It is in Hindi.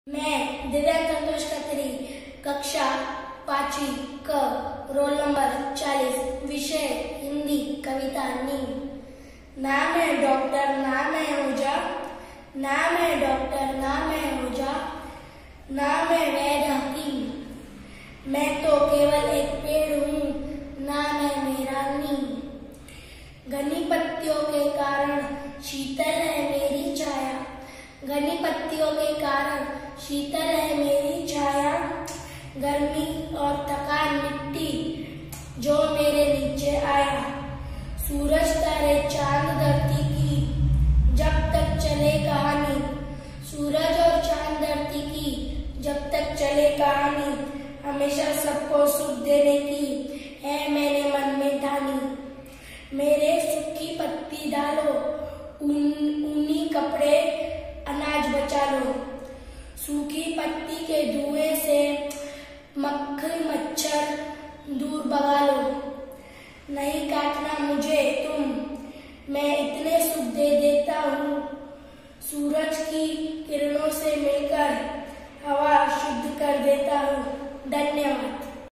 मैं दिव्यांग संतोष खत्री, कक्षा 5वीं क, रोल नंबर 40, विषय हिंदी, कविता नींव। नाम है डॉक्टर, नाम है ओझा, नाम है डॉक्टर, नाम है ओझा, नाम है वैद्य हकीम। मैं तो केवल एक पेड़ हूँ, नाम है मेरा नीम। घनी पत्तियों के कारण शीतल है मेरी छाया, घनी पत्तियों के कारण शीतल है मेरी छाया। गर्मी और थकान मिट्टी जो मेरे नीचे आया। सूरज तारे चांद धरती की जब तक चले कहानी, सूरज और चांद धरती की जब तक चले कहानी। हमेशा सबको सुख देने की है मैंने मन में ठानी। मेरे सूखी पत्ती डालो, ऊनी कपड़े अनाज बचा लो। सूखी पत्ती के धुएं से मक्खी मच्छर दूर भगा